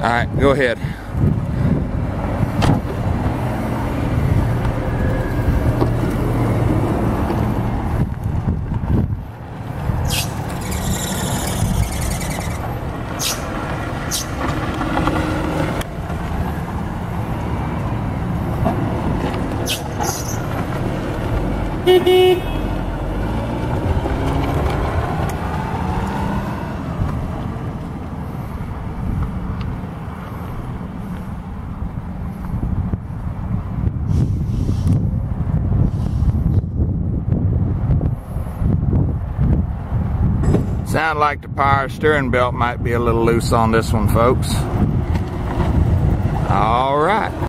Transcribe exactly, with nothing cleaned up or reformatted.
Alright, go ahead. Sound like the power steering belt might be a little loose on this one, folks. All right.